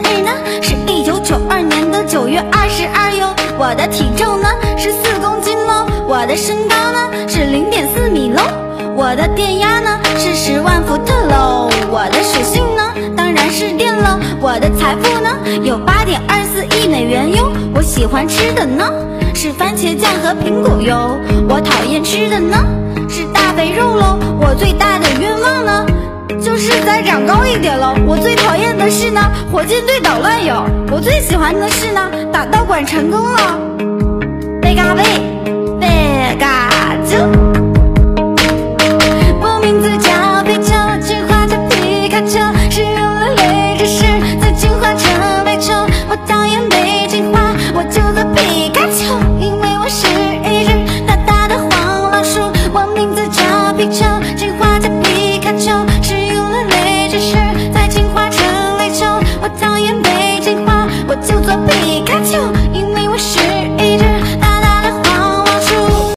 日呢是1992年的9月22哟，我的体重呢是4公斤喽，我的身高呢是0.4米喽，我的电压呢是10万伏特喽，我的属性呢当然是电喽，我的财富呢有8.24亿美元哟，我喜欢吃的呢是番茄酱和苹果哟，我讨厌吃的呢是大肥肉喽，我最大的愿望呢就是再长高一点了，我最讨厌的是呢火箭队捣乱哟，我最喜欢的是呢打道馆成功了，贝嘎贝贝嘎